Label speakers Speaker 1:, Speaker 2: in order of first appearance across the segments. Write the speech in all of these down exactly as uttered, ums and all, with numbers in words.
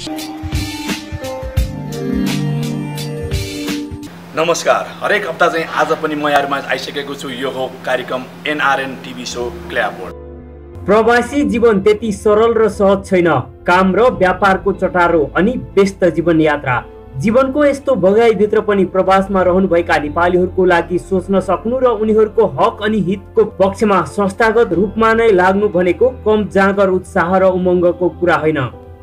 Speaker 1: नमस्कार, हरेक हप्ता चाहिँ आज पनि म यहाँहरुमा आइसकेको छु। यो हो कार्यक्रम एनआरएन टिभी सो क्ल्याबोर्ड।
Speaker 2: प्रवासी जीवन त्यति सरल र सहज छैन। काम र व्यापारको चटारो अनि व्यस्त जीवन यात्रा। जीवनको यस्तो भगाइभित्र पनि प्रवासमा रहनुभएका नेपालीहरूको लागि सोच्न सक्नु र उनीहरूको हक अनि हितको पक्षमा संस्थागत रूपमा नै लाग्नु भनेको कम जाँगर उत्साह र उमङ्गको कुरा होइन।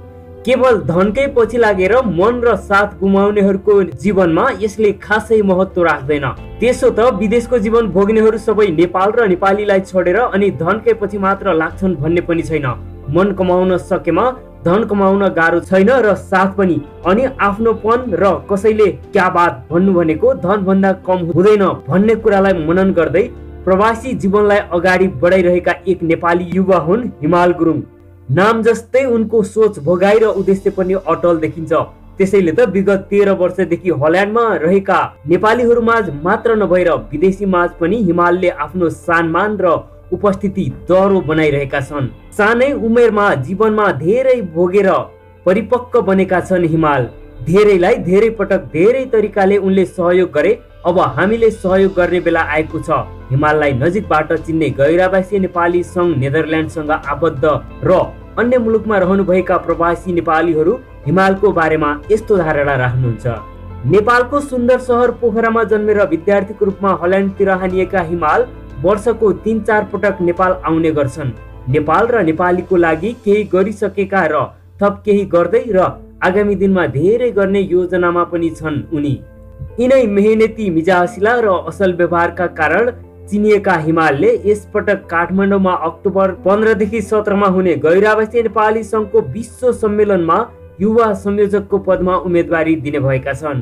Speaker 2: केवल धनकै पछि लागेर मन र साथ गुमाउनेहरूको जीवनमा यसले खासै महत्त्व राख्दैन। त्यसो त विदेशको जीवन भोग्नेहरू सबै नेपाल र नेपालीलाई छोडेर अनि धनकै पछि मात्र लाग्छन् भन्ने पनि छैन। मन कमाउन सकेमा धन कमाउन गाह्रो छैन र साथ पनि। अनि आफ्नोपन र कसैले क्या बात भन्नु भनेको धन भन्दा कम हुँदैन भन्ने कुरालाई मनन गर्दै प्रवासी जीवनलाई अगाडि बढाइरहेका एक नेपाली युवा हुन् हिमाल गुरुङ। नाम जस्तै उनको सोच, भोगाई र उद्देश्य पनि अटल देखिन्छ। त्यसैले त विगत तेह्र वर्षदेखि हल्यान्डमा रहेका नेपालीहरू माझ मात्र नभएर विदेशी माझ पनि हिमालले आफ्नो सम्मान र उपस्थिति दह्रो बनाइरहेका छन्। सानै उमेरमा जीवनमा धेरै भोगेर परिपक्व बनेका छन् हिमाल। धेरैलाई धेरै पटक धेरै तरिकाले उनले सहयोग गरे। अब हामीले सहयोग गर्ने बेला आएको छ। हिमाललाई नजिकबाट चिन्ने गैरावासी नेपाली संघ नेदरल्यान्डसँग आबद्ध र अन्य मुलुकमा रहनुभएका प्रवासी नेपालीहरू हिमालको बारेमा यस्तो धारणा राख्नुहुन्छ। नेपालको सुन्दर सहर पोखरामा जन्मेर विद्यार्थीको रूपमा हल्यान्डतिर हानिएका हिमाल वर्षको तीन चार पटक नेपाल आउने गर्छन्। नेपाल र नेपालीको लागि केही गरिसकेका र थप केही गर्दै र आगामी दिनमा धेरै गर्ने योजनामा पनि छन् उनी। यिनै मेहनती, मिजासिला र असल व्यवहारका कारण चिनिएका हिमालले यसपटक काठमाडौँमा अक्टोबर पन्ध्रदेखि सत्रमा हुने गैरावासी नेपाली संघको विश्व सम्मेलनमा युवा संयोजकको पदमा उम्मेदवारी दिने भएका छन्।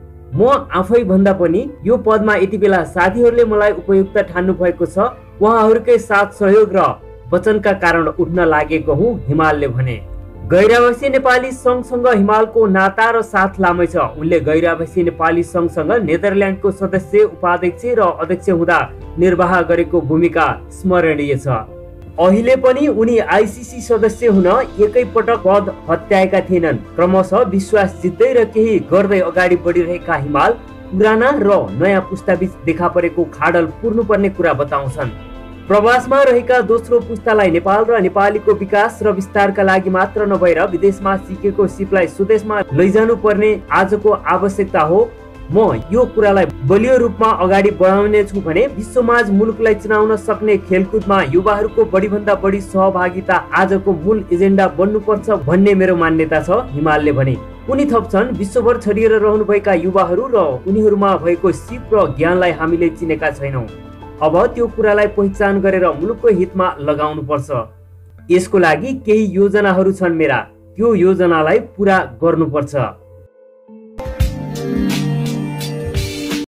Speaker 2: म आफै भन्दा पनि यो पदमा यति बेला साथीहरूले मलाई उपयुक्त ठान्नु भएको छ। उहाँहरूकै साथ, सहयोग र वचनका कारण उठ्न लागेको हुँ, हिमालले भने। गैरावासी नेपाली संघसँग हिमालको नाता र साथ लामै छ। उनले गैरावासी नेपाली संघसँग नेदरल्यान्डको सदस्य, उपाध्यक्ष र अध्यक्ष हुँदा निर्वाह गरेको भूमिका स्मरणीय छ। अहिले पनि उनी आइसिसी सदस्य हुन एकै पटक पद हत्याएका थिएनन्। क्रमशः विश्वास जित्दै र केही गर्दै अगाडि बढिरहेका हिमाल पुराना र नयाँ पुस्ताबीच देखा परेको खाडल पूर्नुपर्ने कुरा बताउँछन्। प्रवासमा रहेका दोस्रो पुस्तालाई नेपाल र नेपालीको विकास र विस्तारका लागि मात्र नभएर विदेशमा सिकेको सिपलाई स्वदेशमा लैजानु पर्ने आजको आवश्यकता हो। म यो कुरालाई बलियो रूपमा अगाडि बढाउने छु भने विश्वमाझ मुलुकलाई चिनाउन सक्ने खेलकुदमा युवाहरूको बढी भन्दा बढी सहभागिता आजको मूल एजेन्डा बन्नुपर्छ भन्ने मेरो मान्यता छ, हिमालले भने। उनी थप्छन्, विश्वभर छरिएर रहनुभएका युवाहरू र उनीहरूमा भएको सिप र ज्ञानलाई हामीले चिनेका छैनौँ। अब त्यो कुरालाई पहिचान गरेर मुलुकको हितमा लगाउनु पर्छ। यसको लागि केही योजनाहरू छन् मेरा। त्यो योजनालाई पूरा गर्नुपर्छ।